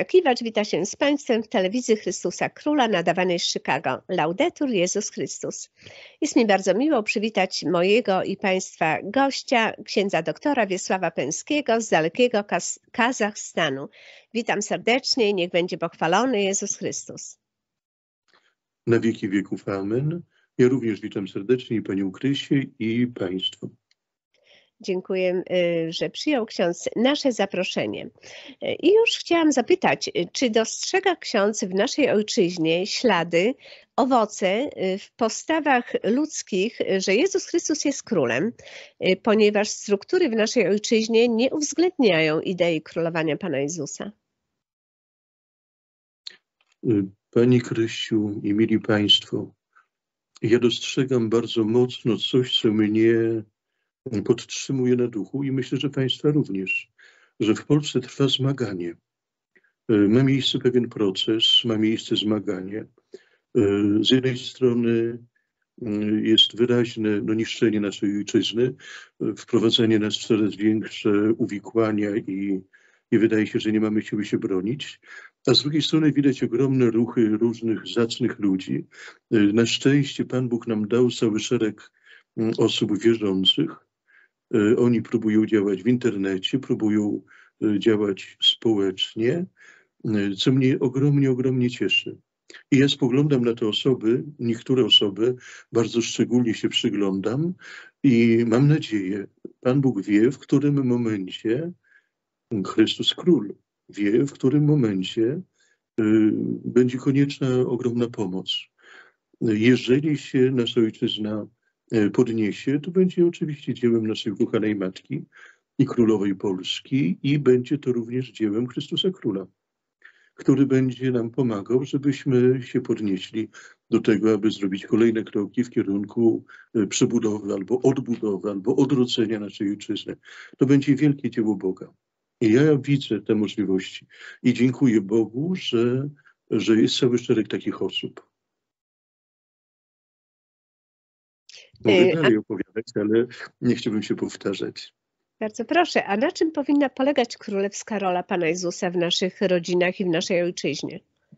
Agata Kiwacz wita się z Państwem w telewizji Chrystusa Króla nadawanej z Chicago. Laudetur Jezus Chrystus. Jest mi bardzo miło przywitać mojego i Państwa gościa, księdza doktora Wiesława Pęskiego z dalekiego Kazachstanu. Witam serdecznie i niech będzie pochwalony Jezus Chrystus. Na wieki wieków. Amen. Ja również witam serdecznie i Panią Krysię i Państwo. Dziękuję, że przyjął ksiądz nasze zaproszenie. I już chciałam zapytać, czy dostrzega ksiądz w naszej ojczyźnie ślady, owoce w postawach ludzkich, że Jezus Chrystus jest królem, ponieważ struktury w naszej ojczyźnie nie uwzględniają idei królowania Pana Jezusa? Pani Krysiu i mili Państwo, ja dostrzegam bardzo mocno coś, co mnie podtrzymuje na duchu i myślę, że Państwa również, że w Polsce trwa zmaganie. Ma miejsce pewien proces, ma miejsce zmaganie. Z jednej strony jest wyraźne niszczenie naszej ojczyzny, wprowadzenie nas w coraz większe uwikłania i wydaje się, że nie mamy siły się bronić. A z drugiej strony widać ogromne ruchy różnych zacnych ludzi. Na szczęście Pan Bóg nam dał cały szereg osób wierzących. Oni próbują działać w internecie, próbują działać społecznie, co mnie ogromnie cieszy. I ja spoglądam na te osoby, niektóre osoby, bardzo szczególnie się przyglądam i mam nadzieję, Pan Bóg wie, w którym momencie Chrystus Król wie, w którym momencie będzie konieczna ogromna pomoc. Jeżeli się nasza ojczyzna podniesie, to będzie oczywiście dziełem naszej ukochanej Matki i Królowej Polski i będzie to również dziełem Chrystusa Króla, który będzie nam pomagał, żebyśmy się podnieśli do tego, aby zrobić kolejne kroki w kierunku przebudowy albo odbudowy, albo odrodzenia naszej ojczyzny. To będzie wielkie dzieło Boga. I ja widzę te możliwości i dziękuję Bogu, że jest cały szereg takich osób. Mogę dalej opowiadać, ale nie chciałbym się powtarzać. Bardzo proszę, a na czym powinna polegać królewska rola Pana Jezusa w naszych rodzinach i w naszej ojczyźnie?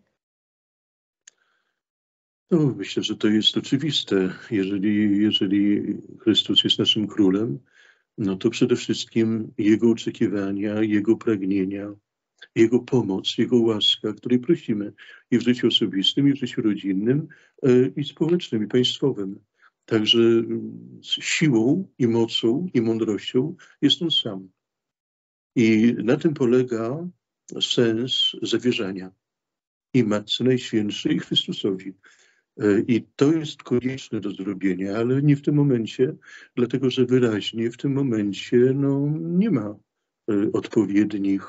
No, myślę, że to jest oczywiste. Jeżeli Chrystus jest naszym królem, no to przede wszystkim Jego oczekiwania, Jego pragnienia, Jego pomoc, Jego łaska, której prosimy i w życiu osobistym, i w życiu rodzinnym, i społecznym, i państwowym. Także siłą i mocą i mądrością jest On sam. I na tym polega sens zawierzania i Matce Najświętszej, i Chrystusowi. I to jest konieczne do zrobienia, ale nie w tym momencie, dlatego że wyraźnie w tym momencie nie ma odpowiednich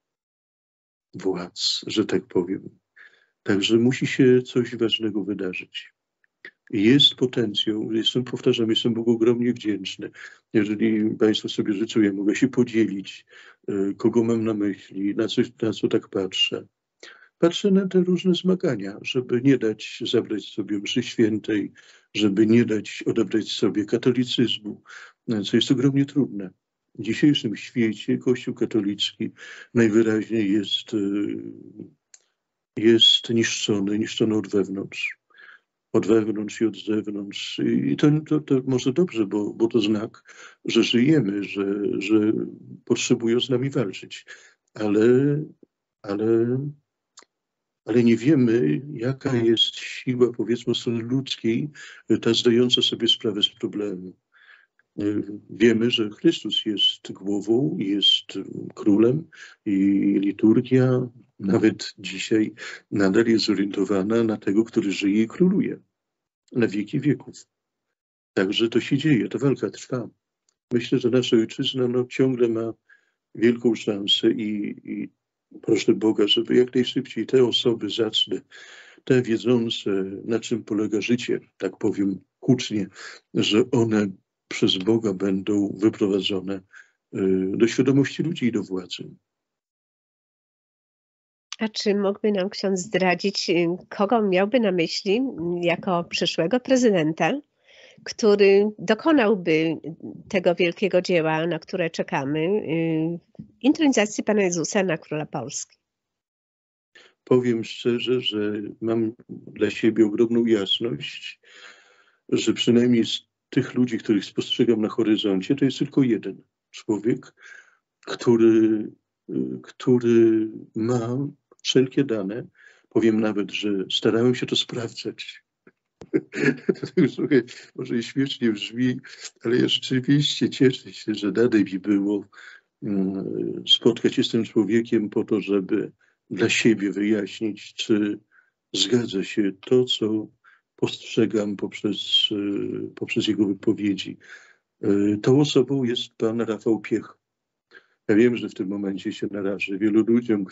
władz, że tak powiem. Także musi się coś ważnego wydarzyć. Jest potencjał, jestem Bogu ogromnie wdzięczny. Jeżeli Państwo sobie życzą, ja mogę się podzielić, kogo mam na myśli, na co tak patrzę. Patrzę na te różne zmagania, żeby nie dać zabrać sobie mszy świętej, żeby nie dać odebrać sobie katolicyzmu, co jest ogromnie trudne. W dzisiejszym świecie Kościół katolicki najwyraźniej jest niszczony od wewnątrz i od zewnątrz. I to może dobrze, bo to znak, że żyjemy, że potrzebują z nami walczyć. Ale nie wiemy, jaka jest siła, powiedzmy, strony ludzkiej, ta zdająca sobie sprawę z problemu. Wiemy, że Chrystus jest głową, jest królem i liturgia nawet dzisiaj nadal jest zorientowana na tego, który żyje i króluje na wieki wieków. Także to się dzieje, ta walka trwa. Myślę, że nasza ojczyzna ciągle ma wielką szansę i proszę Boga, żeby jak najszybciej te osoby zacne, te wiedzące, na czym polega życie, tak powiem hucznie, że one przez Boga będą wyprowadzone do świadomości ludzi i do władzy. A czy mógłby nam ksiądz zdradzić, kogo miałby na myśli jako przyszłego prezydenta, który dokonałby tego wielkiego dzieła, na które czekamy, intronizacji Pana Jezusa na Króla Polski? powiem szczerze, że mam dla siebie ogromną jasność, że przynajmniej z tych ludzi, których spostrzegam na horyzoncie, to jest tylko jeden człowiek, który ma wszelkie dane. Powiem nawet, że starałem się to sprawdzać. To już trochę może i śmiesznie brzmi, ale ja rzeczywiście cieszę się, że dane mi było spotkać się z tym człowiekiem po to, żeby dla siebie wyjaśnić, czy zgadza się to, co postrzegam poprzez jego wypowiedzi. Tą osobą jest pan Rafał Piech. Ja wiem, że w tym momencie się narażę wielu ludziom,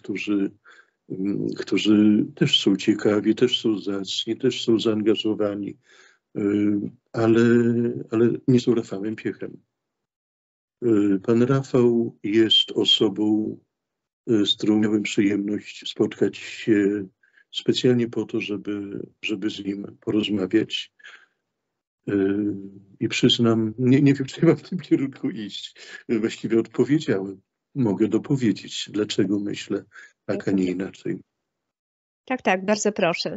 którzy też są ciekawi, też są zacni, też są zaangażowani, ale nie są Rafałem Piechem. Pan Rafał jest osobą, z którą miałem przyjemność spotkać się specjalnie po to, żeby z nim porozmawiać. I przyznam, nie wiem, czy ja mam w tym kierunku iść. Właściwie odpowiedziałem. Mogę dopowiedzieć, dlaczego myślę tak, a nie inaczej. Tak, bardzo proszę.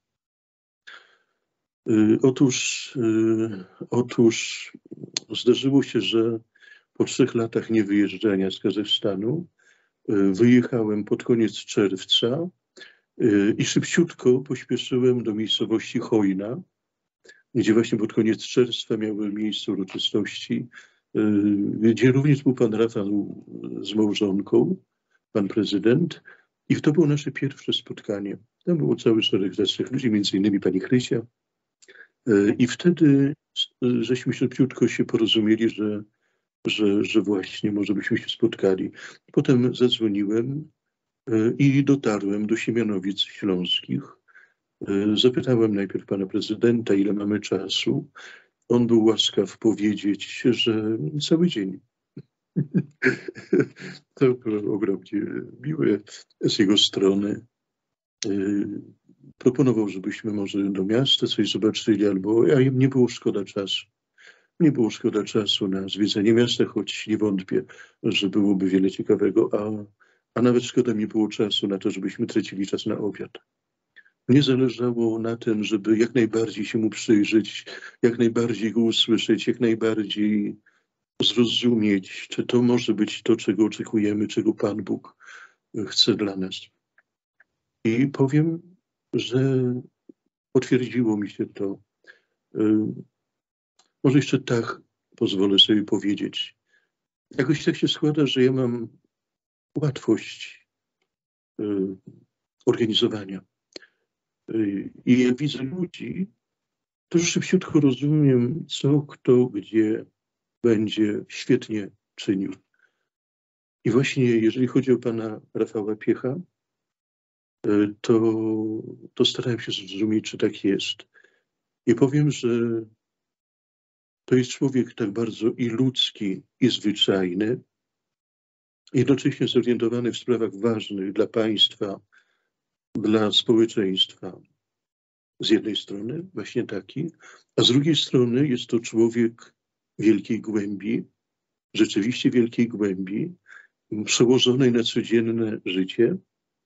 Otóż zdarzyło się, że po 3 latach niewyjeżdżania z Kazachstanu wyjechałem pod koniec czerwca i szybciutko pośpieszyłem do miejscowości Chojna, gdzie właśnie pod koniec czerwca miały miejsce uroczystości, gdzie również był pan Rafał z małżonką, pan prezydent. I to było nasze pierwsze spotkanie. Tam było cały szereg zacnych ludzi, między innymi pani Krysia. I wtedy żeśmy szybciutko się porozumieli, że właśnie może byśmy się spotkali. Potem zadzwoniłem i dotarłem do Siemianowic Śląskich. Zapytałem najpierw pana prezydenta, ile mamy czasu. On był łaskaw powiedzieć, że cały dzień. To było ogromnie miłe z jego strony. Proponował, żebyśmy może do miasta coś zobaczyli, a im nie było szkoda czasu. Nie było szkoda czasu na zwiedzanie miasta, choć nie wątpię, że byłoby wiele ciekawego, a nawet szkoda mi było czasu na to, żebyśmy tracili czas na obiad. Mnie zależało na tym, żeby jak najbardziej się mu przyjrzeć, jak najbardziej go usłyszeć, jak najbardziej zrozumieć, czy to może być to, czego oczekujemy, czego Pan Bóg chce dla nas. I powiem, że potwierdziło mi się to. Może jeszcze tak pozwolę sobie powiedzieć. Jakoś tak się składa, że ja mam łatwość organizowania. I jak widzę ludzi, to szybciutko rozumiem, co, kto, gdzie będzie świetnie czynił. I właśnie jeżeli chodzi o pana Rafała Piecha, to starałem się zrozumieć, czy tak jest. I powiem, że to jest człowiek tak bardzo i ludzki, i zwyczajny, jednocześnie zorientowany w sprawach ważnych dla państwa, dla społeczeństwa. Z jednej strony właśnie taki, a z drugiej strony jest to człowiek wielkiej głębi, rzeczywiście wielkiej głębi, przełożonej na codzienne życie,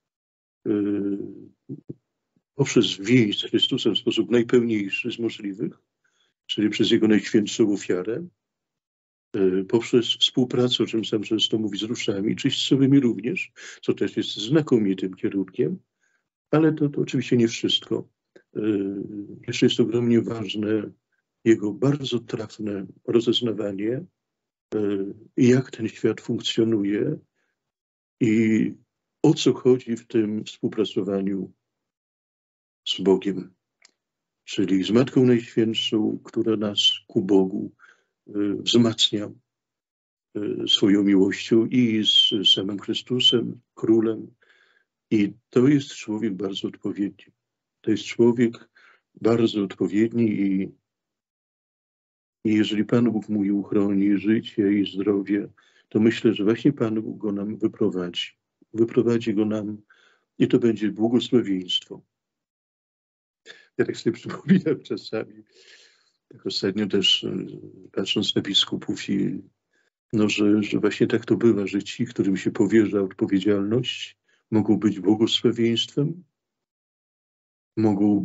poprzez więź z Chrystusem w sposób najpełniejszy z możliwych, czyli przez Jego najświętszą ofiarę, poprzez współpracę, o czym sam często mówi, z ruszami czyśćcowymi również, co też jest znakomitym kierunkiem, ale to oczywiście nie wszystko. Jeszcze jest ogromnie ważne jego bardzo trafne rozeznawanie, jak ten świat funkcjonuje i o co chodzi w tym współpracowaniu z Bogiem, czyli z Matką Najświętszą, która nas ku Bogu wzmacnia swoją miłością, i z samym Chrystusem, Królem. I to jest człowiek bardzo odpowiedni. To jest człowiek bardzo odpowiedni i jeżeli Pan Bóg mu uchroni życie i zdrowie, to myślę, że właśnie Pan Bóg go nam wyprowadzi. Wyprowadzi go nam i to będzie błogosławieństwo. Ja tak sobie przypominam czasami, tak ostatnio też patrząc na biskupów, że właśnie tak to bywa, że ci, którym się powierza odpowiedzialność, mogą być błogosławieństwem, mogą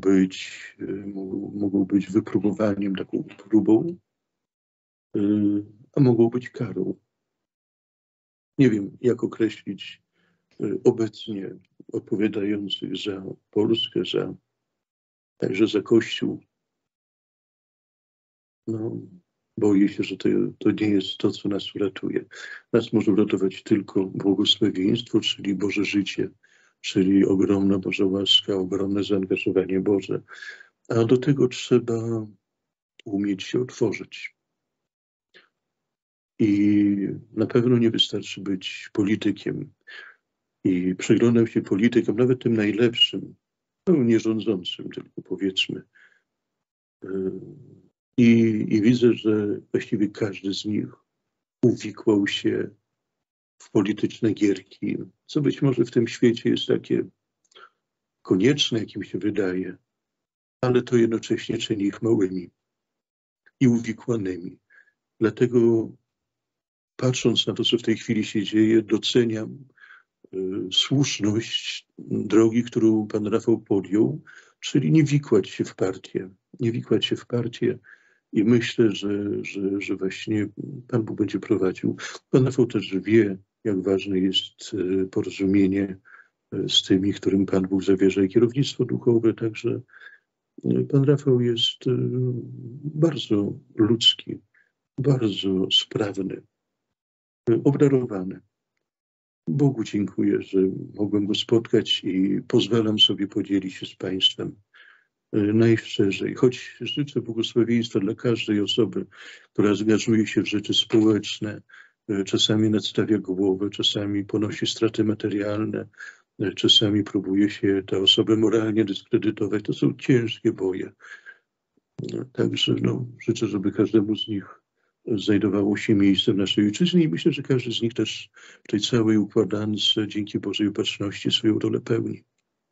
być wypróbowaniem, taką próbą, a mogą być karą. Nie wiem, jak określić obecnie odpowiadających za Polskę, także za Kościół. No, boję się, że to nie jest to, co nas uratuje. Nas może uratować tylko błogosławieństwo, czyli Boże życie, czyli ogromna Boża łaska, ogromne zaangażowanie Boże. A do tego trzeba umieć się otworzyć. I na pewno nie wystarczy być politykiem. I przyglądam się politykom, nawet tym najlepszym, no nie rządzącym, tylko powiedzmy. I widzę, że właściwie każdy z nich uwikłał się w polityczne gierki, co być może w tym świecie jest takie konieczne, jak mi się wydaje, ale to jednocześnie czyni ich małymi i uwikłanymi. Dlatego patrząc na to, co w tej chwili się dzieje, doceniam słuszność drogi, którą pan Rafał podjął, czyli nie wikłać się w partię. Nie wikłać się w partię i myślę, że właśnie Pan Bóg będzie prowadził. Pan Rafał też wie, jak ważne jest porozumienie z tymi, którym Pan Bóg zawierza i kierownictwo duchowe, także pan Rafał jest bardzo ludzki, bardzo sprawny, obdarowany. Bogu dziękuję, że mogłem go spotkać i pozwalam sobie podzielić się z Państwem najszczerzej. Choć życzę błogosławieństwa dla każdej osoby, która zangażuje się w rzeczy społeczne, czasami nadstawia głowę, czasami ponosi straty materialne, czasami próbuje się tę osobę moralnie dyskredytować. To są ciężkie boje. Także życzę, żeby każdemu z nich znajdowało się miejsce w naszej ojczyźnie i myślę, że każdy z nich też w tej całej układance dzięki Bożej Opatrzności swoją rolę pełni.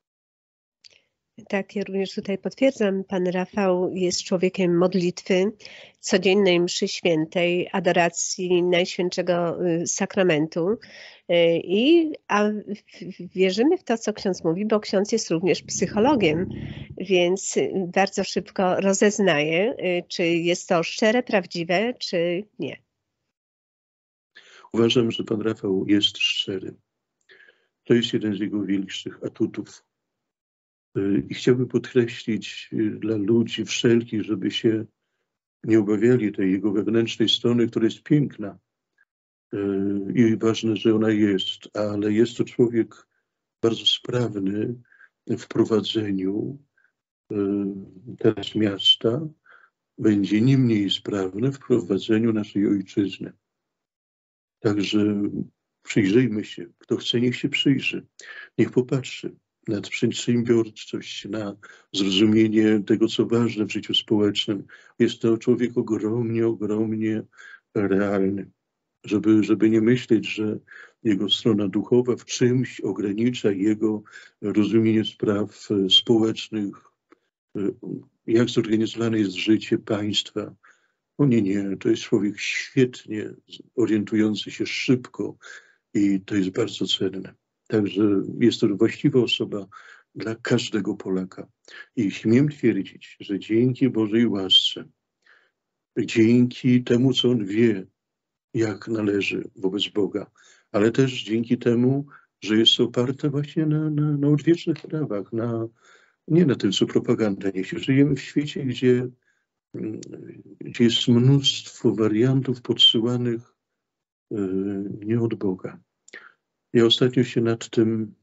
Tak, ja również tutaj potwierdzam. Pan Rafał jest człowiekiem modlitwy, codziennej mszy świętej, adoracji Najświętszego Sakramentu. A wierzymy w to, co ksiądz mówi, bo ksiądz jest również psychologiem, więc bardzo szybko rozeznaje, czy jest to szczere, prawdziwe, czy nie. Uważam, że pan Rafał jest szczery. To jest jeden z jego większych atutów. I chciałbym podkreślić dla ludzi wszelkich, żeby się nie obawiali tej jego wewnętrznej strony, która jest piękna i ważne, że ona jest, ale jest to człowiek bardzo sprawny w prowadzeniu teraz miasta, będzie nie mniej sprawny w prowadzeniu naszej ojczyzny. Także przyjrzyjmy się. Kto chce, niech się przyjrzy. Niech popatrzy na przedsiębiorczość, na zrozumienie tego, co ważne w życiu społecznym. Jest to człowiek ogromnie, ogromnie realny. Żeby nie myśleć, że jego strona duchowa w czymś ogranicza jego rozumienie spraw społecznych, jak zorganizowane jest życie państwa. O nie, to jest człowiek świetnie orientujący się szybko i to jest bardzo cenne. Także jest to właściwa osoba dla każdego Polaka. I śmiem twierdzić, że dzięki Bożej łasce, dzięki temu, co on wie, jak należy wobec Boga, ale też dzięki temu, że jest oparte właśnie na odwiecznych prawach, nie na tym, co propaganda niesie. Żyjemy w świecie, gdzie jest mnóstwo wariantów podsyłanych nie od Boga. Ja ostatnio się nad tym,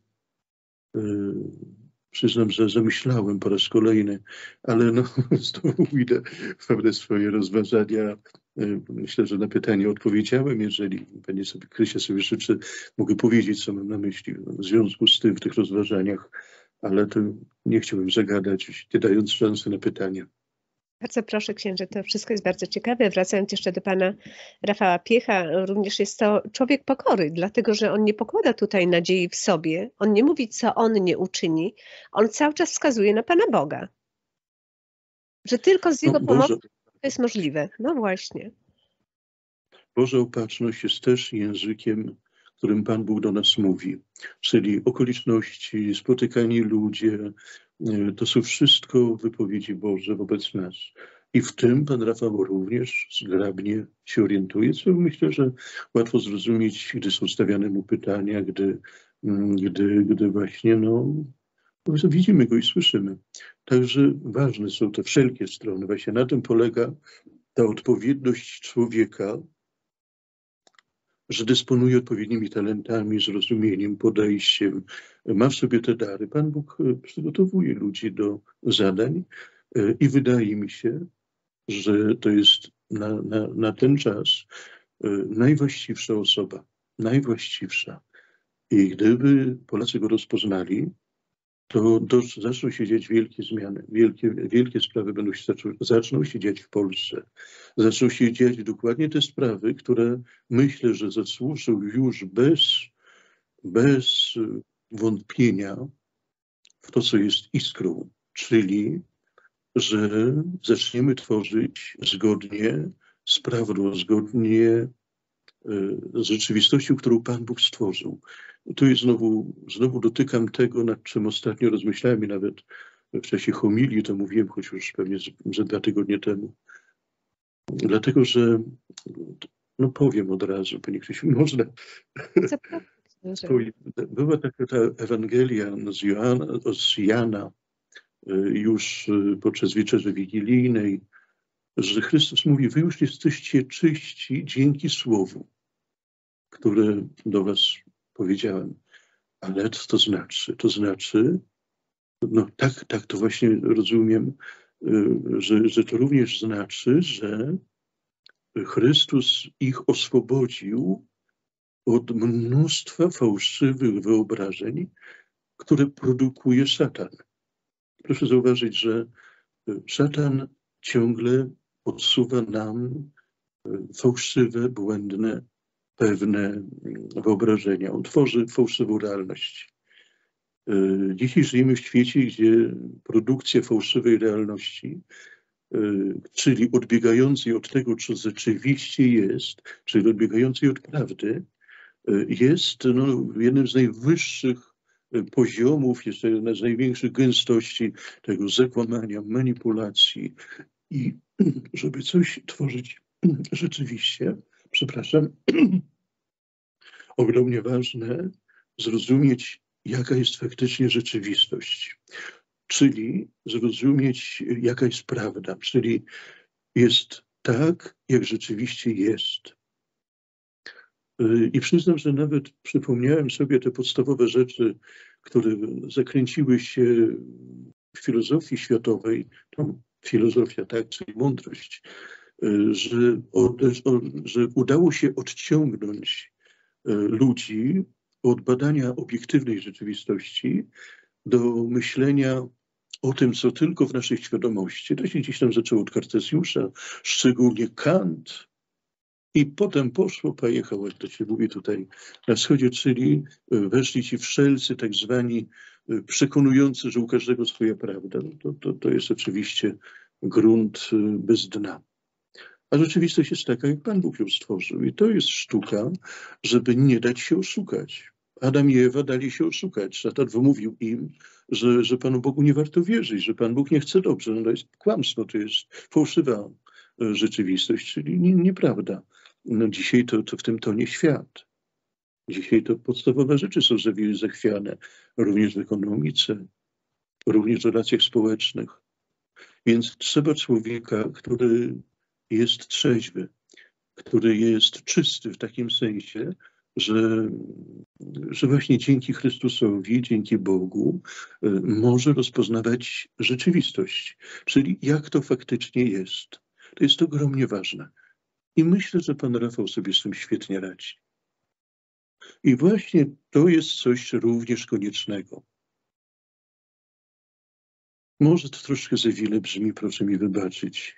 przyznam, że zamyślałem po raz kolejny, ale znowu idę w pewne swoje rozważania. Myślę, że na pytanie odpowiedziałem. Jeżeli pani Krysia sobie życzy, mogę powiedzieć, co mam na myśli w związku z tym w tych rozważaniach, ale to nie chciałbym zagadać, nie dając szansy na pytania. Bardzo proszę księże, to wszystko jest bardzo ciekawe. Wracając jeszcze do pana Rafała Piecha, również jest to człowiek pokory, dlatego że on nie pokłada tutaj nadziei w sobie, on nie mówi, co on nie uczyni, on cały czas wskazuje na Pana Boga, że tylko z Jego pomocą to jest możliwe. No właśnie. Boża Opatrzność jest też językiem, którym Pan Bóg do nas mówi. Czyli okoliczności, spotykani ludzie, to są wszystko wypowiedzi Boże wobec nas. I w tym Pan Rafał również zgrabnie się orientuje, co myślę, że łatwo zrozumieć, gdy są stawiane mu pytania, gdy właśnie widzimy go i słyszymy. Także ważne są te wszelkie strony. Właśnie na tym polega ta odpowiedność człowieka, że dysponuje odpowiednimi talentami, zrozumieniem, podejściem, ma w sobie te dary. Pan Bóg przygotowuje ludzi do zadań i wydaje mi się, że to jest na ten czas najwłaściwsza osoba, najwłaściwsza. I gdyby Polacy go rozpoznali, to zaczną się dziać wielkie zmiany, wielkie sprawy zaczną się dziać w Polsce. Zaczną się dziać dokładnie te sprawy, które myślę, że zasłużą już bez wątpienia w to, co jest iskrą, czyli że zaczniemy tworzyć zgodnie z prawdą, zgodnie z rzeczywistością, którą Pan Bóg stworzył. Tu jest znowu dotykam tego, nad czym ostatnio rozmyślałem i nawet w czasie homilii to mówiłem, choć już pewnie ze 2 tygodnie temu. Dlatego, że powiem od razu, Pani Krzysiu, można. Była taka ta Ewangelia z Jana już podczas wieczerzy wigilijnej, że Chrystus mówi, wy już jesteście czyści dzięki słowu, które do was powiedziałem. Ale co to znaczy? To znaczy, tak to właśnie rozumiem, że to również znaczy, że Chrystus ich oswobodził od mnóstwa fałszywych wyobrażeń, które produkuje szatan. Proszę zauważyć, że szatan ciągle podsuwa nam fałszywe, błędne, pewne wyobrażenia. On tworzy fałszywą realność. Dzisiaj żyjemy w świecie, gdzie produkcja fałszywej realności, czyli odbiegającej od tego, co rzeczywiście jest, czyli odbiegającej od prawdy, jest jednym z najwyższych poziomów, jest jedna z największych gęstości tego zakłamania, manipulacji. I żeby coś tworzyć rzeczywiście, ogromnie ważne, zrozumieć, jaka jest faktycznie rzeczywistość. Czyli zrozumieć, jaka jest prawda. Czyli jest tak, jak rzeczywiście jest. I przyznam, że nawet przypomniałem sobie te podstawowe rzeczy, które zakręciły się w filozofii światowej, filozofia, tak, czyli mądrość, że udało się odciągnąć ludzi od badania obiektywnej rzeczywistości do myślenia o tym, co tylko w naszej świadomości. To się gdzieś tam zaczęło od Kartezjusza, szczególnie Kant, i potem pojechało, jak to się mówi tutaj na wschodzie, czyli weszli ci wszelcy tak zwani przekonujący, że u każdego swoja prawda. To jest oczywiście grunt bez dna. A rzeczywistość jest taka, jak Pan Bóg ją stworzył. I to jest sztuka, żeby nie dać się oszukać. Adam i Ewa dali się oszukać. Szatan wymówił im, że Panu Bogu nie warto wierzyć, że Pan Bóg nie chce dobrze. To jest kłamstwo, to jest fałszywa rzeczywistość, czyli nieprawda. Dzisiaj to w tym tonie świat. Dzisiaj to podstawowe rzeczy są zachwiane, również w ekonomice, również w relacjach społecznych. Więc trzeba człowieka, który jest trzeźwy, który jest czysty w takim sensie, że właśnie dzięki Chrystusowi, dzięki Bogu może rozpoznawać rzeczywistość, czyli jak to faktycznie jest. To jest ogromnie ważne. I myślę, że pan Rafał sobie z tym świetnie radzi. I właśnie to jest coś również koniecznego. Może to troszkę za wiele brzmi, proszę mi wybaczyć,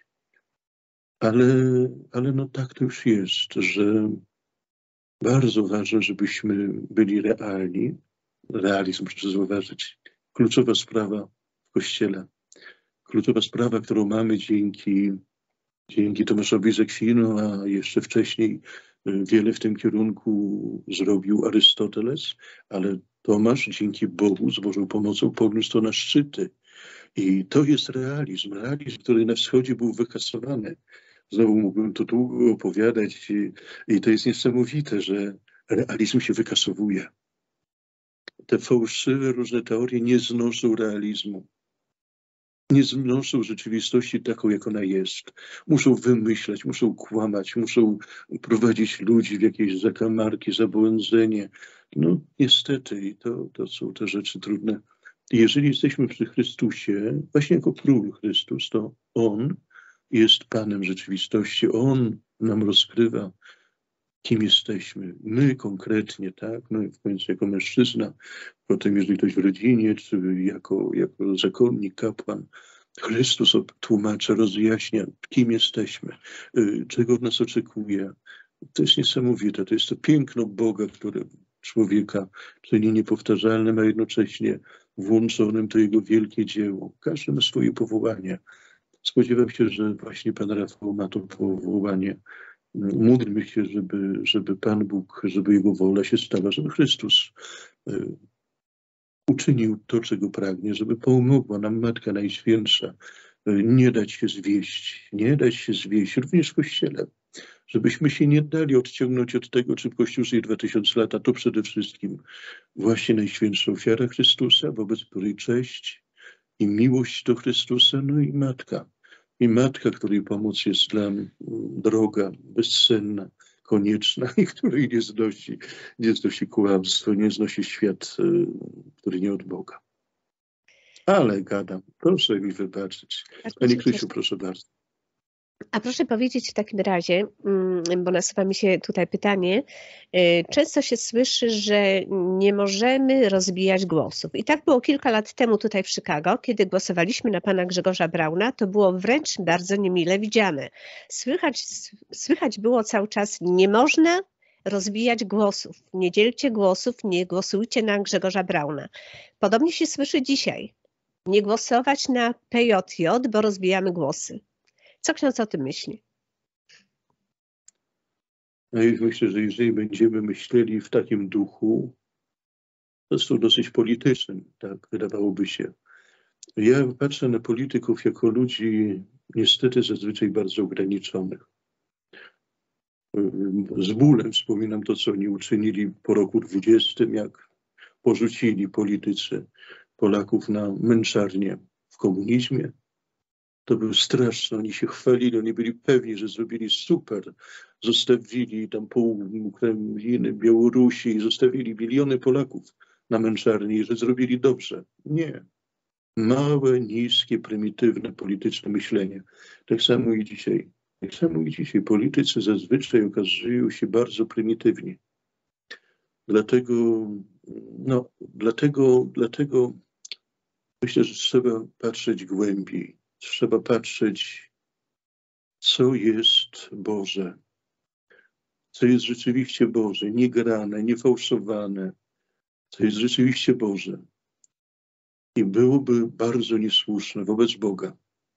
ale tak to już jest, że bardzo ważne, żebyśmy byli realni. Realizm, proszę zauważyć, kluczowa sprawa w Kościele. Kluczowa sprawa, którą mamy dzięki Tomaszowi z Akwinu, a jeszcze wcześniej Wiele w tym kierunku zrobił Arystoteles, ale Tomasz dzięki Bogu z Bożą pomocą podniósł to na szczyty. I to jest realizm, który na wschodzie był wykasowany. Znowu mógłbym tu długo opowiadać i to jest niesamowite, że realizm się wykasowuje. Te fałszywe różne teorie nie znoszą realizmu. Nie znoszą rzeczywistości taką, jak ona jest. Muszą wymyślać, muszą kłamać, muszą prowadzić ludzi w jakieś zakamarki, zabłądzenie. No niestety, i to są te rzeczy trudne. Jeżeli jesteśmy przy Chrystusie, właśnie jako król Chrystus, to On jest Panem rzeczywistości. On nam rozkrywa, kim jesteśmy. My konkretnie, tak? My w końcu jako mężczyzna, potem jeżeli ktoś w rodzinie, czy jako zakonnik, kapłan, Chrystus tłumaczy, rozjaśnia, kim jesteśmy, czego od nas oczekuje. To jest niesamowite. To jest to piękno Boga, które człowieka czyni niepowtarzalnym, a jednocześnie włączonym to jego wielkie dzieło. Każdy ma swoje powołanie. Spodziewam się, że właśnie Pan Rafał ma to powołanie. Módlmy się, żeby Pan Bóg, żeby Jego wola się stała, żeby Chrystus uczynił to, czego pragnie, żeby pomogła nam Matka Najświętsza nie dać się zwieść, również w Kościele. Żebyśmy się nie dali odciągnąć od tego, czy w Kościół żyje 2000 lat, a to przede wszystkim właśnie Najświętsza ofiara Chrystusa, wobec której cześć i miłość do Chrystusa, no i Matka, której pomoc jest nam droga, bezcenna, konieczna i której nie znosi kłamstwo, nie znosi świat, który nie od Boga. Ale gadam, proszę mi wybaczyć. Pani Krysiu, proszę bardzo. A proszę powiedzieć w takim razie, bo nasuwa mi się tutaj pytanie, często się słyszy, że nie możemy rozbijać głosów. I tak było kilka lat temu tutaj w Chicago, kiedy głosowaliśmy na pana Grzegorza Brauna, to było wręcz bardzo niemile widziane. Słychać było cały czas, nie można rozbijać głosów, nie dzielcie głosów, nie głosujcie na Grzegorza Brauna. Podobnie się słyszy dzisiaj, nie głosować na PJJ, bo rozbijamy głosy. Co ksiądz o tym myśli? No i myślę, że jeżeli będziemy myśleli w takim duchu, zresztą dosyć politycznym, tak wydawałoby się. Ja patrzę na polityków jako ludzi niestety zazwyczaj bardzo ograniczonych. Z bólem wspominam to, co oni uczynili po roku 20, jak porzucili politycy Polaków na męczarnię w komunizmie. To był straszne, oni się chwalili, oni byli pewni, że zrobili super. Zostawili tam pół Ukrainy, Białorusi, zostawili miliony Polaków na męczarni i że zrobili dobrze. Nie. Małe, niskie, prymitywne polityczne myślenie. Tak samo i dzisiaj. Politycy zazwyczaj okazują się bardzo prymitywni. Dlatego myślę, że trzeba patrzeć głębiej. Trzeba patrzeć, co jest Boże, co jest rzeczywiście Boże, nie grane, nie fałszowane, co jest rzeczywiście Boże. I byłoby bardzo niesłuszne wobec Boga,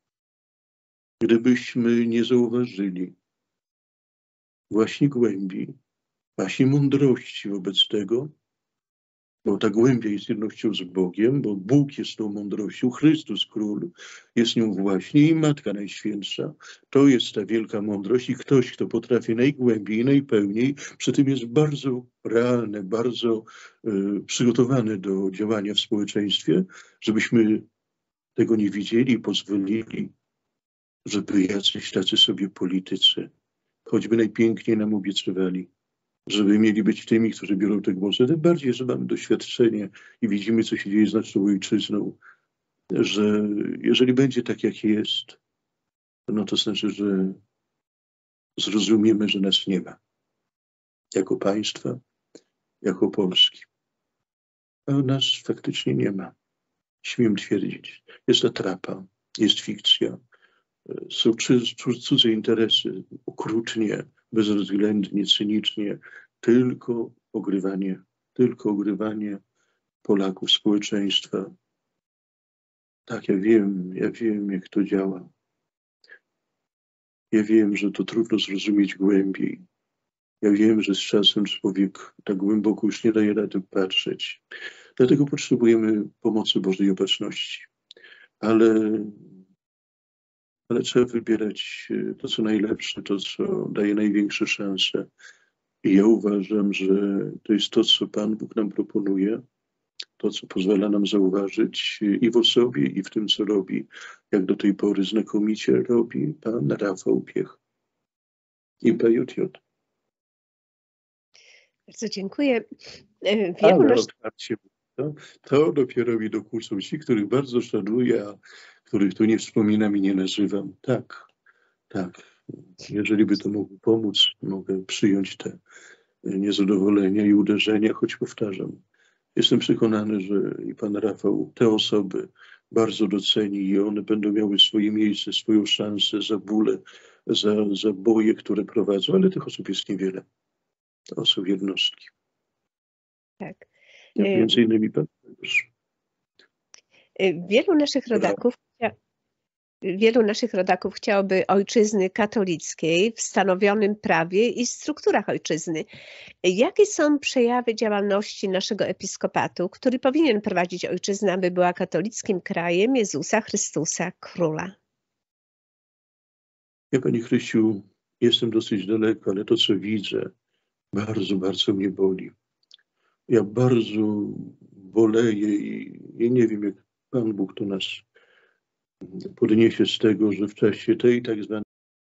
gdybyśmy nie zauważyli właśnie głębi, właśnie mądrości wobec tego, bo ta głębia jest jednością z Bogiem, bo Bóg jest tą mądrością, Chrystus Król jest nią właśnie i Matka Najświętsza. To jest ta wielka mądrość i ktoś, kto potrafi najgłębiej i najpełniej, przy tym jest bardzo realny, bardzo przygotowany do działania w społeczeństwie, żebyśmy tego nie widzieli i pozwolili, żeby jacyś tacy sobie politycy, choćby najpiękniej nam obiecywali, żeby mieli być tymi, którzy biorą te głosy. Tym bardziej, że mamy doświadczenie i widzimy, co się dzieje z naszą ojczyzną, że jeżeli będzie tak, jak jest, no to znaczy, że zrozumiemy, że nas nie ma. Jako państwa, jako Polski. A nas faktycznie nie ma. Śmiem twierdzić. Jest atrapa, jest fikcja, są cudze interesy, okrutnie, bezwzględnie, cynicznie, tylko ogrywanie Polaków, społeczeństwa. Tak, ja wiem, jak to działa. Ja wiem, że to trudno zrozumieć głębiej, Ja wiem, że z czasem człowiek tak głęboko już nie daje rady patrzeć. Dlatego potrzebujemy pomocy Bożej Opatrzności. Ale trzeba wybierać to, co najlepsze, to, co daje największe szanse. I ja uważam, że to jest to, co Pan Bóg nam proponuje, to, co pozwala nam zauważyć i w osobie, i w tym, co robi, jak do tej pory znakomicie robi Pan Rafał Piech i PJJ. Bardzo dziękuję. Ale otwarcie, to dopiero mi dokuczą ci, których bardzo szanuję, a których tu nie wspominam i nie nazywam. Tak, tak. Jeżeli by to mogło pomóc, mogę przyjąć te niezadowolenia i uderzenia, choć powtarzam, jestem przekonany, że i pan Rafał te osoby bardzo doceni i one będą miały swoje miejsce, swoją szansę za bóle, za boje, które prowadzą, ale tych osób jest niewiele. To są jednostki. Tak. Między innymi pan też. Wielu naszych rodaków chciałoby ojczyzny katolickiej w stanowionym prawie i strukturach ojczyzny. Jakie są przejawy działalności naszego episkopatu, który powinien prowadzić ojczyznę, aby była katolickim krajem Jezusa Chrystusa, Króla? Ja, Pani Chryściu, jestem dosyć daleko, ale to, co widzę, bardzo, bardzo mnie boli. Ja bardzo boleję i nie wiem, jak Pan Bóg to nas podniesie z tego, że w czasie tej tak zwanej,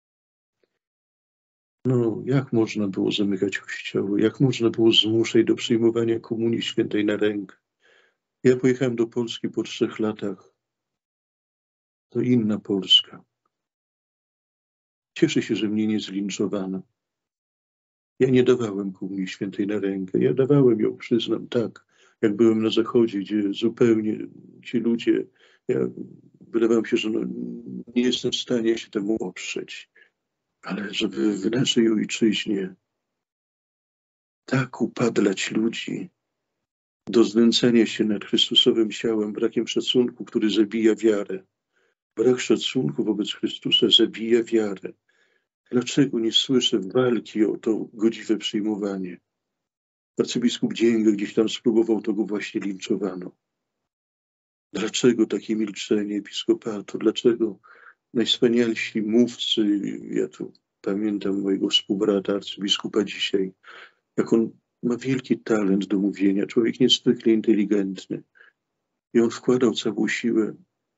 jak można było zamykać kościoły, jak można było zmuszać do przyjmowania Komunii Świętej na rękę. Ja pojechałem do Polski po 3 latach. To inna Polska. Cieszę się, że mnie nie zlinczowano. Ja nie dawałem Komunii Świętej na rękę. Ja dawałem ją, przyznam, tak, jak byłem na Zachodzie, gdzie zupełnie ci ludzie, wydawało mi się, że nie jestem w stanie się temu oprzeć. Ale żeby w naszej ojczyźnie tak upadlać ludzi do znęcania się nad Chrystusowym ciałem, brakiem szacunku, który zabija wiarę. Brak szacunku wobec Chrystusa zabija wiarę. Dlaczego nie słyszę walki o to godziwe przyjmowanie? Arcybiskup Dzięga gdzieś tam spróbował, to go właśnie linczowano. Dlaczego takie milczenie episkopatu? Dlaczego najwspanialsi mówcy, ja tu pamiętam mojego współbrata arcybiskupa dzisiaj, jak on ma wielki talent do mówienia, człowiek niezwykle inteligentny. I on wkładał całą siłę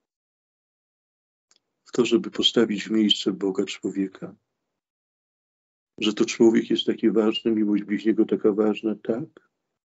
w to, żeby postawić w miejsce Boga człowieka. Że to człowiek jest taki ważny, miłość bliźniego taka ważna, tak.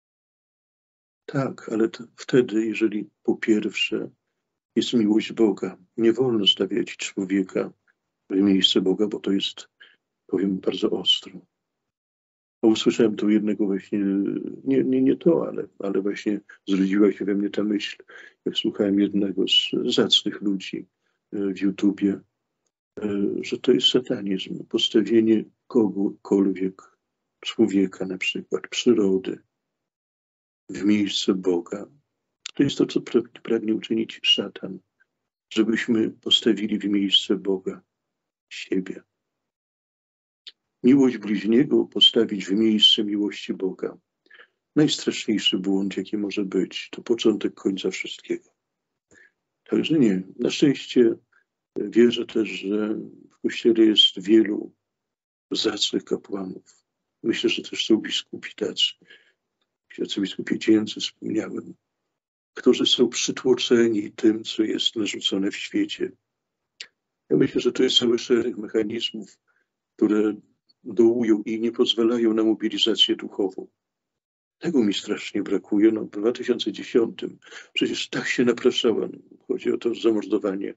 Tak, ale wtedy, jeżeli po pierwsze jest miłość Boga, nie wolno stawiać człowieka w miejsce Boga, bo to jest, powiem bardzo ostro. A usłyszałem tu jednego właśnie, nie to, ale właśnie zrodziła się we mnie ta myśl, jak słuchałem jednego z zacnych ludzi w YouTubie, że to jest satanizm, postawienie kogokolwiek, człowieka na przykład, przyrody, w miejsce Boga. To jest to, co pragnie uczynić szatan, żebyśmy postawili w miejsce Boga siebie. Miłość bliźniego postawić w miejsce miłości Boga. Najstraszniejszy błąd, jaki może być, to początek końca wszystkiego. Także nie. Na szczęście wierzę też, że w Kościele jest wielu zacnych kapłanów. Myślę, że też są biskupi tacy. Arcybiskupie Dzięcy wspomniałem, którzy są przytłoczeni tym, co jest narzucone w świecie. Ja myślę, że to jest cały szereg mechanizmów, które dołują i nie pozwalają na mobilizację duchową. Tego mi strasznie brakuje. W 2010 przecież tak się napraszałem. Chodzi o to zamordowanie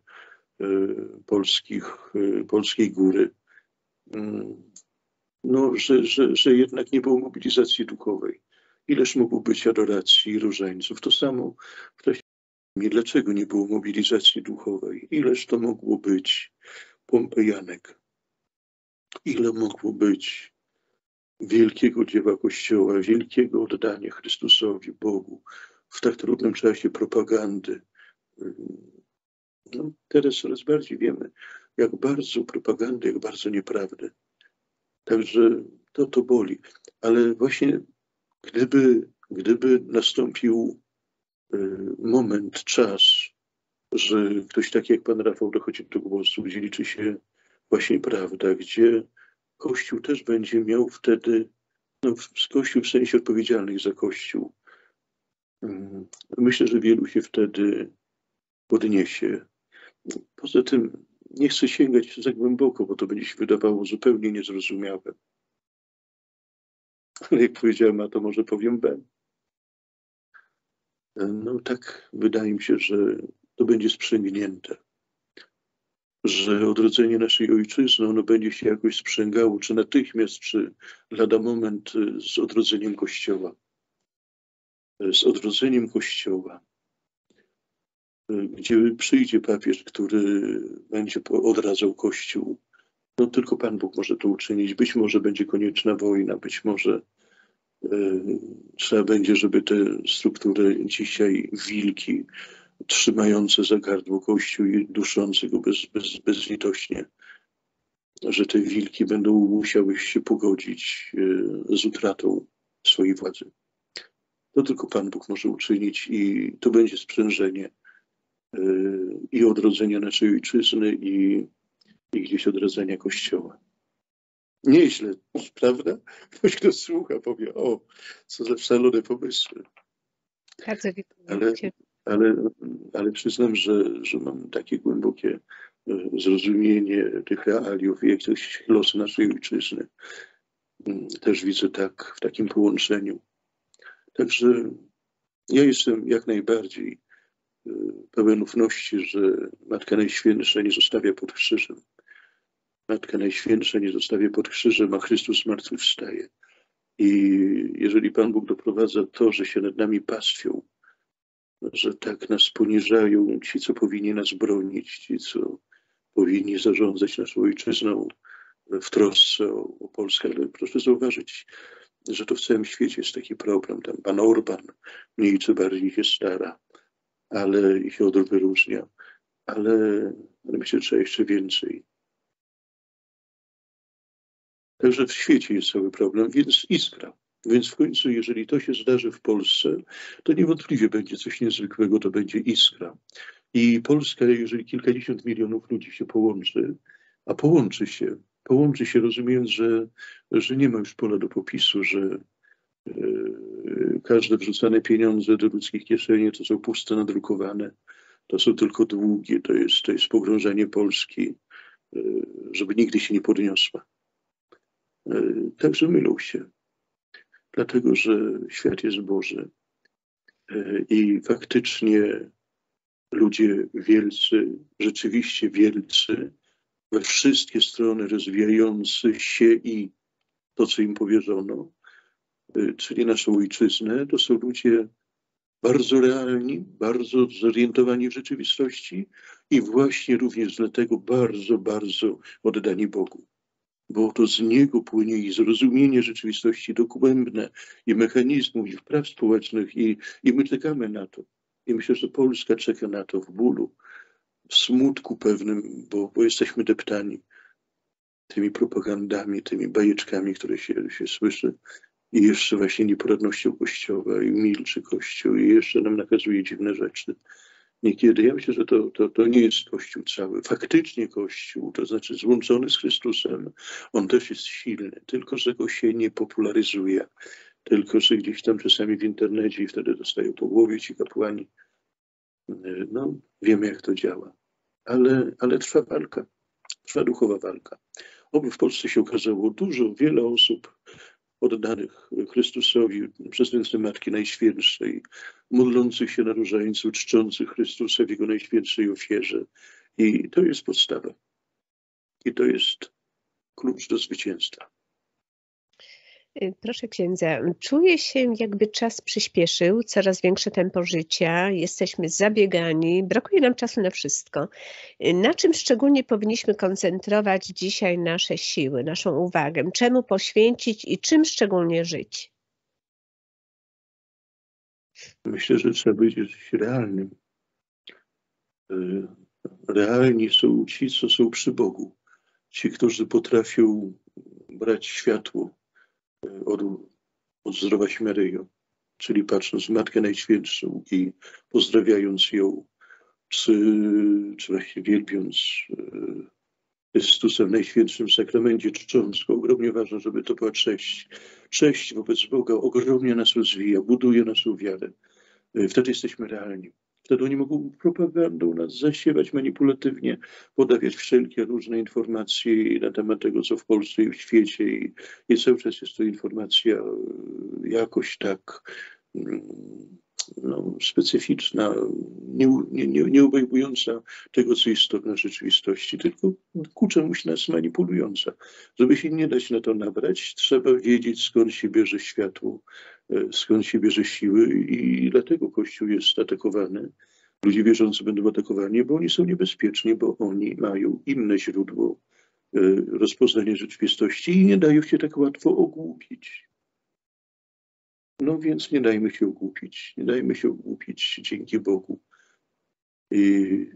polskiej góry. Że jednak nie było mobilizacji duchowej. Ileż mogło być adoracji i różańców. To samo w czasie. Dlaczego nie było mobilizacji duchowej? Ileż to mogło być pompejanek? Ile mogło być wielkiego dzieła Kościoła, wielkiego oddania Chrystusowi, Bogu w tak trudnym czasie propagandy? Teraz coraz bardziej wiemy, jak bardzo propagandy, jak bardzo nieprawdy. Także to boli. Ale właśnie gdyby nastąpił moment, czas, że ktoś taki jak pan Rafał dochodzi do głosu, gdzie liczy się właśnie prawda, gdzie Kościół też będzie miał wtedy, Kościół w sensie odpowiedzialnych za Kościół. Myślę, że wielu się wtedy podniesie. Poza tym nie chcę sięgać za głęboko, bo to będzie się wydawało zupełnie niezrozumiałe. Ale jak powiedziałem A, to może powiem B. No tak, wydaje mi się, że to będzie sprzęgnięte. Że odrodzenie naszej ojczyzny, ono będzie się jakoś sprzęgało, czy natychmiast, czy lada moment z odrodzeniem Kościoła. Z odrodzeniem Kościoła. Gdzie przyjdzie papież, który będzie odradzał Kościół. No tylko Pan Bóg może to uczynić. Być może będzie konieczna wojna, być może trzeba będzie, żeby te struktury dzisiaj wilki trzymające za gardło Kościół i duszące go bezlitośnie, że te wilki będą musiały się pogodzić z utratą swojej władzy. To tylko Pan Bóg może uczynić i to będzie sprzężenie i odrodzenia naszej ojczyzny i gdzieś odrodzenia Kościoła. Nieźle, prawda? Ktoś, kto słucha, powie, o, co za szalone pomysły. Bardzo dziękuję. Ale przyznam, że mam takie głębokie zrozumienie tych realiów i jakiś los naszej ojczyzny. Też widzę tak w takim połączeniu. Także ja jestem jak najbardziej pełen ufności, że Matka Najświętsza nie zostawia pod krzyżem. Matka Najświętsza nie zostawia pod krzyżem, a Chrystus zmartwychwstaje. I jeżeli Pan Bóg doprowadza to, że się nad nami pastwią, że tak nas poniżają ci, co powinni nas bronić, ci, co powinni zarządzać naszą ojczyzną w trosce o Polskę, ale proszę zauważyć, że to w całym świecie jest taki problem. Tam pan Orban mniej czy bardziej się stara, ale i się wyróżnia. Ale myślę, że trzeba jeszcze więcej. Także w świecie jest cały problem, więc iskra. Więc w końcu, jeżeli to się zdarzy w Polsce, to niewątpliwie będzie coś niezwykłego, to będzie iskra. I Polska, jeżeli kilkadziesiąt milionów ludzi się połączy, a połączy się rozumiejąc, że nie ma już pola do popisu, że każde wrzucane pieniądze do ludzkich kieszeni to są puste nadrukowane, to są tylko długi, to jest pogrążenie Polski, żeby nigdy się nie podniosła. Także mylą się, dlatego że świat jest Boży i faktycznie ludzie wielcy, rzeczywiście wielcy, we wszystkie strony rozwijający się i to, co im powierzono, czyli naszą ojczyznę, to są ludzie bardzo realni, bardzo zorientowani w rzeczywistości i właśnie również dlatego bardzo, bardzo oddani Bogu. Bo to z Niego płynie i zrozumienie rzeczywistości dogłębne i mechanizmów, i wpraw społecznych i my czekamy na to. I myślę, że Polska czeka na to w bólu, w smutku pewnym, bo jesteśmy deptani tymi propagandami, tymi bajeczkami, które się słyszy i jeszcze właśnie nieporadnością Kościoła i milczy Kościół i jeszcze nam nakazuje dziwne rzeczy. Niekiedy ja myślę, że to nie jest Kościół cały. Faktycznie Kościół, to znaczy złączony z Chrystusem, on też jest silny, tylko że go się nie popularyzuje, tylko że gdzieś tam czasami w internecie i wtedy dostają po głowie ci kapłani. No, wiemy jak to działa. Ale trwa walka, trwa duchowa walka. Oby w Polsce się okazało wiele osób oddanych Chrystusowi przez ręce Matki Najświętszej, modlących się na różańcu, czczących Chrystusa w Jego najświętszej ofierze. I to jest podstawa. I to jest klucz do zwycięstwa. Proszę księdza, czuję się, jakby czas przyspieszył, coraz większe tempo życia, jesteśmy zabiegani, brakuje nam czasu na wszystko. Na czym szczególnie powinniśmy koncentrować dzisiaj nasze siły, naszą uwagę? Czemu poświęcić i czym szczególnie żyć? Myślę, że trzeba być realnym. Realni są ci, co są przy Bogu. Ci, którzy potrafią brać światło Zdrowaś Maryjo, czyli patrząc w Matkę Najświętszą i pozdrawiając ją, czy właśnie wielbiąc Chrystusa w Najświętszym Sakramencie, czcząc go, ogromnie ważne, żeby to była cześć. Cześć wobec Boga ogromnie nas rozwija, buduje naszą wiarę. Wtedy jesteśmy realni. Wtedy oni mogą propagandą nas zasiewać manipulatywnie, podawiać wszelkie różne informacje na temat tego, co w Polsce i w świecie. I cały czas jest to informacja jakoś tak specyficzna, nie obejmująca tego, co istotne w rzeczywistości, tylko ku czemuś nas manipulująca. Żeby się nie dać na to nabrać, trzeba wiedzieć, skąd się bierze światło, skąd się bierze siły i dlatego Kościół jest atakowany. Ludzie wierzący będą atakowani, bo oni są niebezpieczni, bo oni mają inne źródło rozpoznania rzeczywistości i nie dają się tak łatwo ogłupić. No więc nie dajmy się ogłupić. Nie dajmy się ogłupić dzięki Bogu. I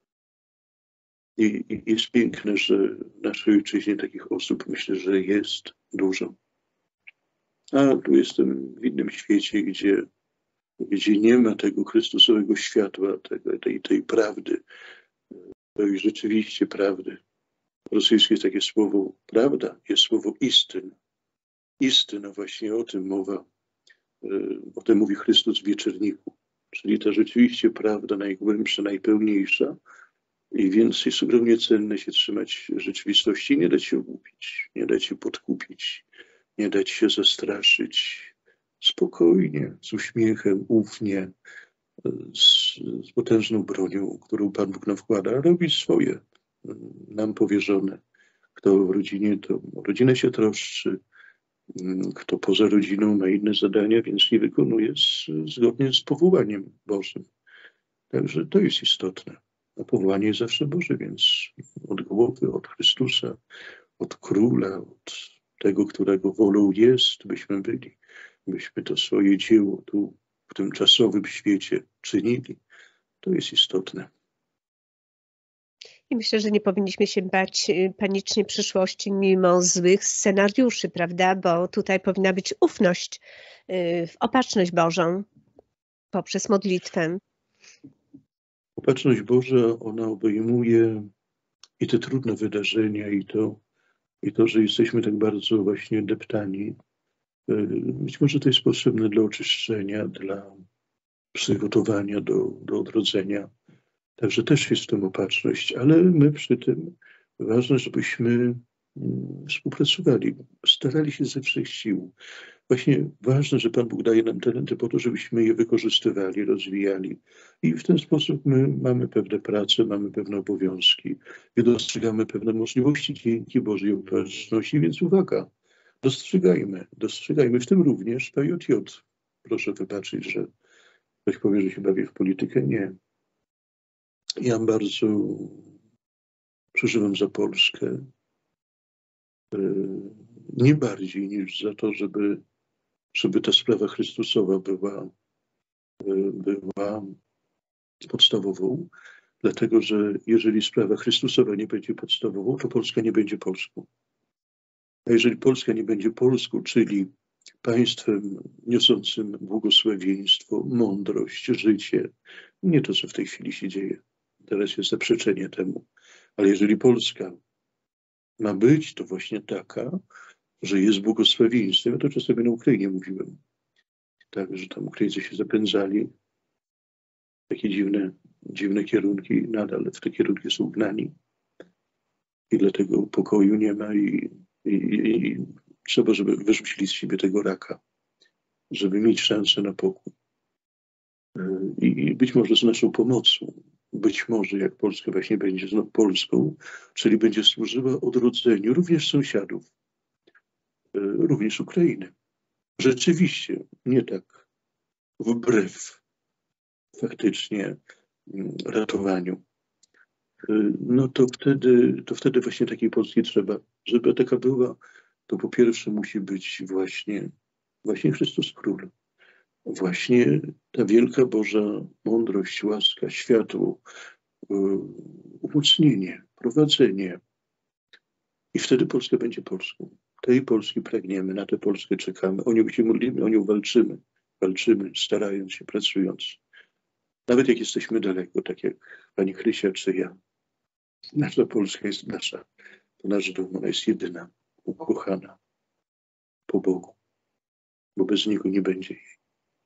jest piękne, że w naszej ojczyźnie takich osób, myślę, że jest dużo. A tu jestem w innym świecie, gdzie nie ma tego Chrystusowego światła, tej prawdy, tej rzeczywiście prawdy. W rosyjskim jest takie słowo prawda, jest słowo istyn. Istyna, właśnie o tym mowa. O tym mówi Chrystus w Wieczerniku. Czyli ta rzeczywiście prawda najgłębsza, najpełniejsza. I więc jest ogromnie cenne się trzymać rzeczywistości, nie dać się ogłupić, nie dać się podkupić, nie dać się zastraszyć. Spokojnie, z uśmiechem, ufnie, z potężną bronią, którą Pan Bóg nam wkłada, robić swoje, nam powierzone. Kto w rodzinie, to o rodzinę się troszczy, kto poza rodziną ma inne zadania, więc nie wykonuje zgodnie z powołaniem Bożym. Także to jest istotne. A powołanie jest zawsze Boże, więc od głowy, od Chrystusa, od Króla, od tego, którego wolą jest, byśmy byli. Byśmy to swoje dzieło tu w tym czasowym świecie czynili. To jest istotne. I myślę, że nie powinniśmy się bać panicznie przyszłości mimo złych scenariuszy, prawda? Bo tutaj powinna być ufność w opatrzność Bożą poprzez modlitwę. Opatrzność Boża, ona obejmuje i te trudne wydarzenia, i to, że jesteśmy tak bardzo właśnie deptani. Być może to jest potrzebne dla oczyszczenia, dla przygotowania do odrodzenia. Także też jest w tym opatrzność, ale my przy tym ważne, żebyśmy współpracowali, starali się ze wszech sił. Właśnie ważne, że Pan Bóg daje nam talenty po to, żebyśmy je wykorzystywali, rozwijali. I w ten sposób my mamy pewne prace, mamy pewne obowiązki i dostrzegamy pewne możliwości dzięki Bożej opatrzności, więc uwaga, dostrzegajmy, w tym również PJJ. Proszę wybaczyć, że ktoś powie, że się bawię w politykę. Nie. Ja bardzo przeżywam za Polskę. Nie bardziej niż za to, żeby ta sprawa Chrystusowa była podstawową, dlatego że jeżeli sprawa Chrystusowa nie będzie podstawową, to Polska nie będzie Polską. A jeżeli Polska nie będzie Polską, czyli państwem niosącym błogosławieństwo, mądrość, życie, nie to, co w tej chwili się dzieje. Teraz jest zaprzeczenie temu. Ale jeżeli Polska ma być, to właśnie taka, że jest błogosławieństwem. Ja to czasami na Ukrainie mówiłem. Tak, że tam Ukraińcy się zapędzali w takie dziwne kierunki, nadal w te kierunki są gnani. I dlatego pokoju nie ma i trzeba, żeby wyrzucili z siebie tego raka, żeby mieć szansę na pokój. I być może z naszą pomocą, być może jak Polska właśnie będzie znów Polską, czyli będzie służyła odrodzeniu również sąsiadów, również Ukrainy. Rzeczywiście, nie tak wbrew faktycznie ratowaniu. No to wtedy właśnie takiej Polski trzeba. Żeby taka była, to po pierwsze musi być właśnie Chrystus Król. Właśnie ta wielka Boża mądrość, łaska, światło, umocnienie, prowadzenie. I wtedy Polska będzie Polską. Tej Polski pragniemy, na tę Polskę czekamy. O nią się modlimy, o nią walczymy. Walczymy, starając się, pracując. Nawet jak jesteśmy daleko, tak jak pani Krysia czy ja. Nasza Polska jest nasza. To nasz dom, ona jest jedyna, ukochana po Bogu. Bo bez Niego nie będzie jej.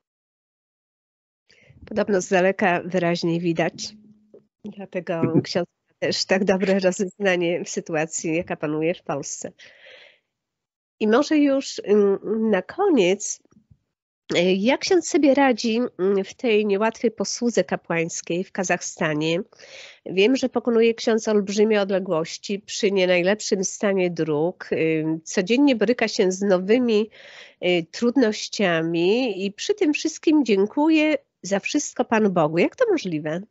Podobno z daleka wyraźniej widać. Dlatego ksiądz ma też tak dobre rozeznanie w sytuacji, jaka panuje w Polsce. I może już na koniec, jak ksiądz sobie radzi w tej niełatwej posłudze kapłańskiej w Kazachstanie? Wiem, że pokonuje ksiądz olbrzymie odległości przy nie najlepszym stanie dróg. Codziennie boryka się z nowymi trudnościami i przy tym wszystkim dziękuję za wszystko Panu Bogu. Jak to możliwe?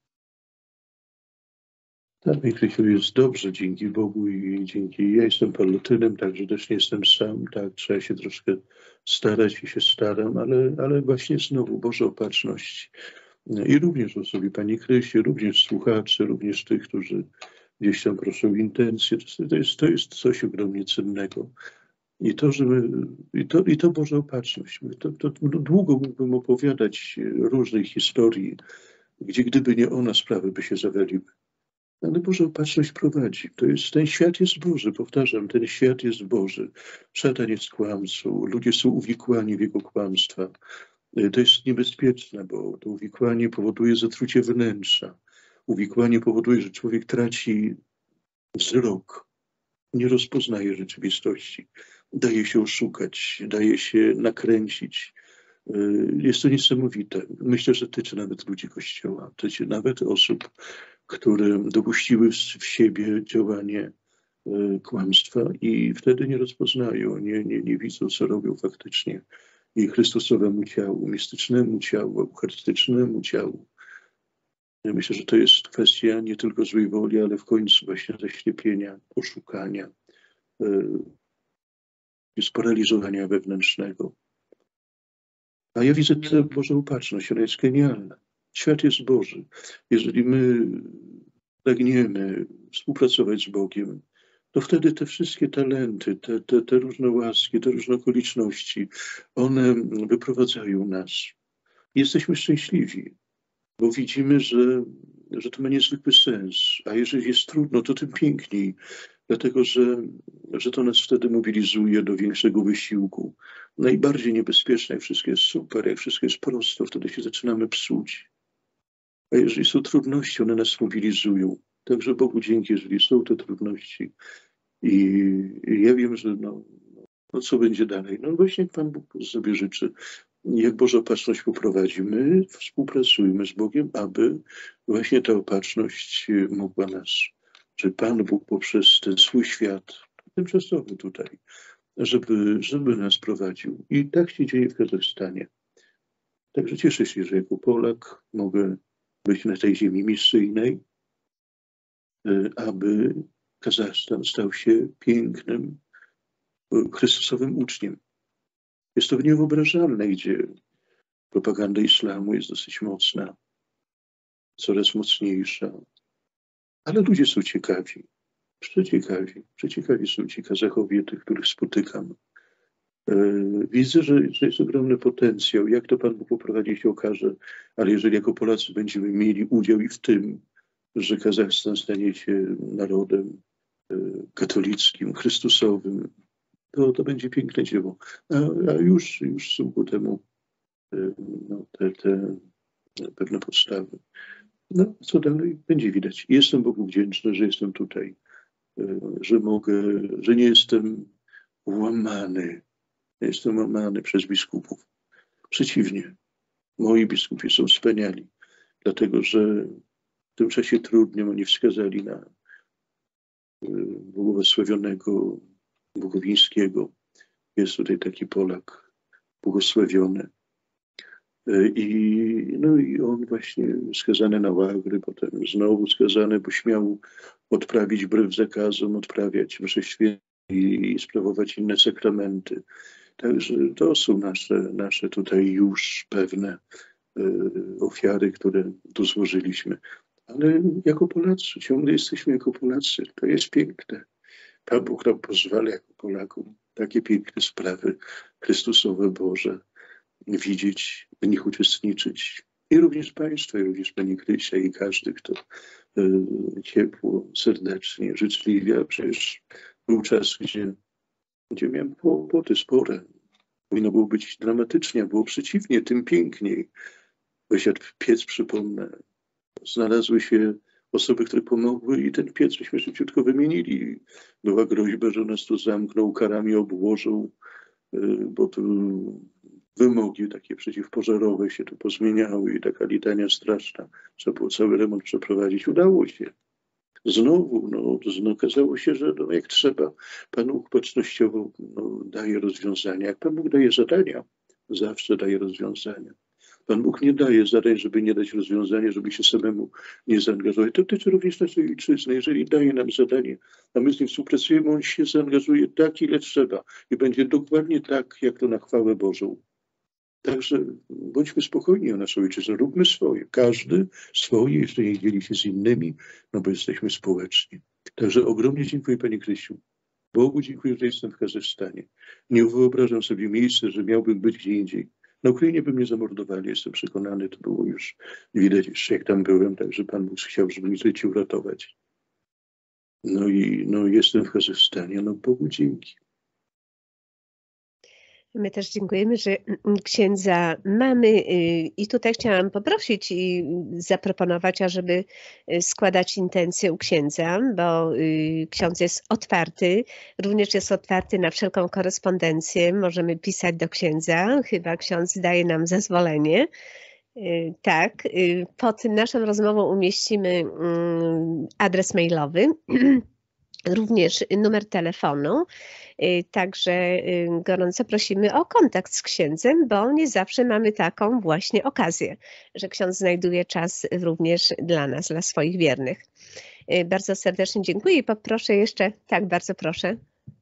Tak, mi Krysiu, jest dobrze, dzięki Bogu i dzięki... Ja jestem palutynem, także też nie jestem sam, tak, trzeba się troszkę starać i się staram, ale właśnie znowu Boża opatrzność. I również osobie pani Krysi, również słuchaczy, również tych, którzy gdzieś tam proszą intencje. To jest coś ogromnie cennego. I to, że i to Boża opatrzność. To długo mógłbym opowiadać różnych historii, gdzie gdyby nie ona, sprawy by się zawaliły. Ale Boża opatrzność prowadzi. Ten świat jest Boży, powtarzam, ten świat jest Boży. Szatan jest kłamcą, ludzie są uwikłani w jego kłamstwa. To jest niebezpieczne, bo to uwikłanie powoduje zatrucie wnętrza. Uwikłanie powoduje, że człowiek traci wzrok, nie rozpoznaje rzeczywistości, daje się oszukać, daje się nakręcić. Jest to niesamowite. Myślę, że tyczy nawet ludzi Kościoła, tyczy nawet osób, które dopuściły w siebie działanie kłamstwa i wtedy nie rozpoznają, nie widzą, co robią faktycznie. I Chrystusowemu ciału, mistycznemu ciału, eucharystycznemu ciału. Ja myślę, że to jest kwestia nie tylko złej woli, ale w końcu właśnie zaślepienia, oszukania, sparaliżowania wewnętrznego. A ja widzę tę Bożą opatrzność, ona jest genialna. Świat jest Boży. Jeżeli my pragniemy współpracować z Bogiem, to wtedy te wszystkie talenty, te różne łaski, te różne okoliczności, one wyprowadzają nas. Jesteśmy szczęśliwi, bo widzimy, że to ma niezwykły sens. A jeżeli jest trudno, to tym piękniej, dlatego że to nas wtedy mobilizuje do większego wysiłku. Najbardziej niebezpieczne, jak wszystko jest super, jak wszystko jest prosto, wtedy się zaczynamy psuć. A jeżeli są trudności, one nas mobilizują. Także Bogu dzięki, jeżeli są te trudności. I ja wiem, że co będzie dalej. No właśnie jak Pan Bóg sobie życzy, jak Boża opatrzność poprowadzi. My współpracujmy z Bogiem, aby właśnie ta opatrzność mogła nas, że Pan Bóg poprzez ten swój świat, tymczasowy tutaj, żeby nas prowadził. I tak się dzieje w Kazachstanie. Także cieszę się, że jako Polak mogę być na tej ziemi misyjnej, aby Kazachstan stał się pięknym, Chrystusowym uczniem. Jest to niewyobrażalne, gdzie propaganda islamu jest dosyć mocna, coraz mocniejsza, ale ludzie są ciekawi, przeciekawi są ci Kazachowie, tych, których spotykam. Widzę, że jest ogromny potencjał. Jak to Pan Bóg poprowadzi, się okaże, ale jeżeli jako Polacy będziemy mieli udział i w tym, że Kazachstan stanie się narodem katolickim, chrystusowym, to będzie piękne dzieło. A już są ku temu te pewne podstawy. No, co dalej? Będzie widać. Jestem Bogu wdzięczny, że jestem tutaj, że że nie jestem łamany. Nie jestem łamany przez biskupów. Przeciwnie, moi biskupi są wspaniali, dlatego że w tym czasie trudnym oni wskazali na błogosławionego Bogowińskiego. Jest tutaj taki Polak błogosławiony. I on właśnie skazany na łagry, potem znowu skazany, bo śmiał odprawić wbrew zakazom, odprawiać msze święte i sprawować inne sakramenty. Także to są nasze tutaj już pewne ofiary, które tu złożyliśmy. Ale jako Polacy, ciągle jesteśmy jako Polacy. To jest piękne. Pan Bóg nam pozwala jako Polakom takie piękne sprawy Chrystusowe, Boże, widzieć, w nich uczestniczyć. I również Państwo, i również Pani Krysia, i każdy, kto ciepło, serdecznie, życzliwie, a przecież był czas, gdzie miałem kłopoty spore. Powinno było być dramatycznie, było przeciwnie, tym piękniej. Wysiadł piec, przypomnę. Znalazły się osoby, które pomogły i ten piec myśmy szybciutko wymienili. Była groźba, że nas tu zamkną, karami obłożą, bo tu wymogi takie przeciwpożarowe się tu pozmieniały i taka litania straszna. Trzeba było cały remont przeprowadzić. Udało się. Znowu, okazało się, że jak trzeba, Pan Bóg bacznościowo daje rozwiązania. Jak Pan Bóg daje zadania, zawsze daje rozwiązania. Pan Bóg nie daje zadań, żeby nie dać rozwiązania, żeby się samemu nie zaangażować. To dotyczy również naszej ojczyzny. Jeżeli daje nam zadanie, a my z nim współpracujemy, on się zaangażuje tak, ile trzeba i będzie dokładnie tak, jak to na chwałę Bożą. Także bądźmy spokojni o naszą ojczyznę, róbmy swoje. Każdy swoje, jeszcze nie dzieli się z innymi, bo jesteśmy społeczni. Także ogromnie dziękuję Pani Krysiu. Bogu dziękuję, że jestem w Kazachstanie. Nie wyobrażam sobie miejsca, że miałbym być gdzie indziej. Na Ukrainie by mnie zamordowali, jestem przekonany, to było już widać jeszcze jak tam byłem, także Pan Bóg chciał, żeby mi życie uratować. Jestem w Kazachstanie, Bogu dzięki. My też dziękujemy, że księdza mamy i tutaj chciałam poprosić i zaproponować, ażeby składać intencje u księdza, bo ksiądz jest otwarty, również jest otwarty na wszelką korespondencję, możemy pisać do księdza, chyba ksiądz daje nam zezwolenie. Tak, pod naszą rozmową umieścimy adres mailowy, również numer telefonu. Także gorąco prosimy o kontakt z księdzem, bo nie zawsze mamy taką właśnie okazję, że ksiądz znajduje czas również dla nas, dla swoich wiernych. Bardzo serdecznie dziękuję i poproszę jeszcze, tak, bardzo proszę.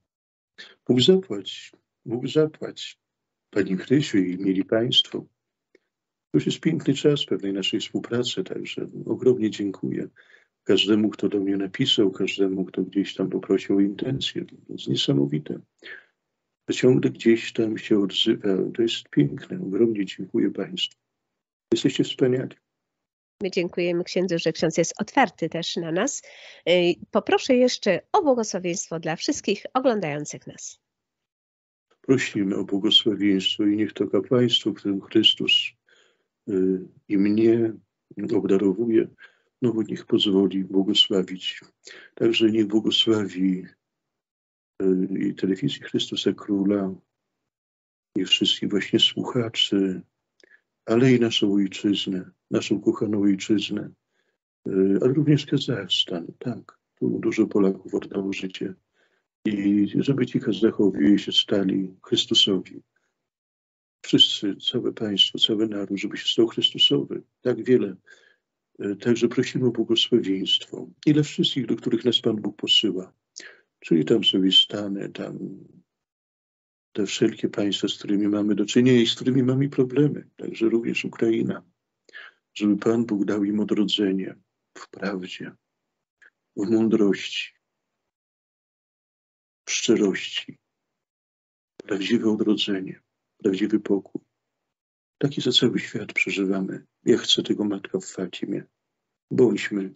Bóg zapłać. Pani Krysiu i mieli Państwo. To już jest piękny czas pewnej naszej współpracy, także ogromnie dziękuję każdemu, kto do mnie napisał, każdemu, kto gdzieś tam poprosił o intencje. To jest niesamowite. To ciągle gdzieś tam się odzywa. To jest piękne. Ogromnie dziękuję Państwu. Jesteście wspaniali. My dziękujemy księdzu, że ksiądz jest otwarty też na nas. Poproszę jeszcze o błogosławieństwo dla wszystkich oglądających nas. Prosimy o błogosławieństwo i niech to kapłaństwo, którym Chrystus i mnie obdarowuje, niech pozwoli błogosławić. Także niech błogosławi i telewizji Chrystusa Króla, i wszystkich właśnie słuchaczy, ale i naszą ojczyznę, naszą kochaną ojczyznę, ale również Kazachstan. Tak, tu dużo Polaków oddało życie. I żeby ci Kazachowie się stali Chrystusowi. Wszyscy, całe państwo, cały naród, żeby się stał Chrystusowy. Tak wiele. Także prosimy o błogosławieństwo. I dla wszystkich, do których nas Pan Bóg posyła. Czyli tam sobie Stany, tam te wszelkie państwa, z którymi mamy do czynienia i z którymi mamy problemy. Także również Ukraina. Żeby Pan Bóg dał im odrodzenie w prawdzie, w mądrości, w szczerości. Prawdziwe odrodzenie, prawdziwy pokój. Taki za cały świat przeżywamy. Ja chcę tego Matka w Fatimie. Bądźmy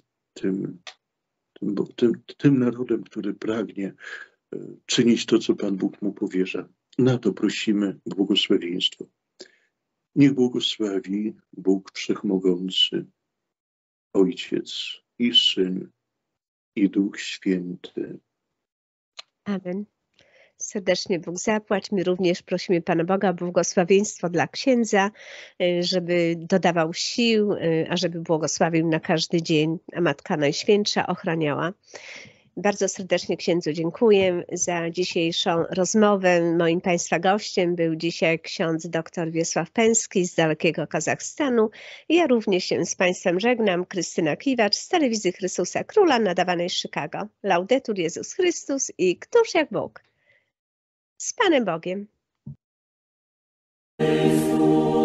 tym narodem, który pragnie czynić to, co Pan Bóg mu powierza. Na to prosimy błogosławieństwo. Niech błogosławi Bóg Wszechmogący, Ojciec i Syn i Duch Święty. Amen. Serdecznie Bóg zapłać. My również prosimy Pana Boga o błogosławieństwo dla księdza, żeby dodawał sił, a żeby błogosławił na każdy dzień, a Matka Najświętsza ochraniała. Bardzo serdecznie księdzu dziękuję za dzisiejszą rozmowę. Moim Państwa gościem był dzisiaj ksiądz dr Wiesław Pęski z dalekiego Kazachstanu. Ja również się z Państwem żegnam. Krystyna Kiwacz z telewizji Chrystusa Króla nadawanej z Chicago. Laudetur Jezus Chrystus i któż jak Bóg. Z Panem Bogiem.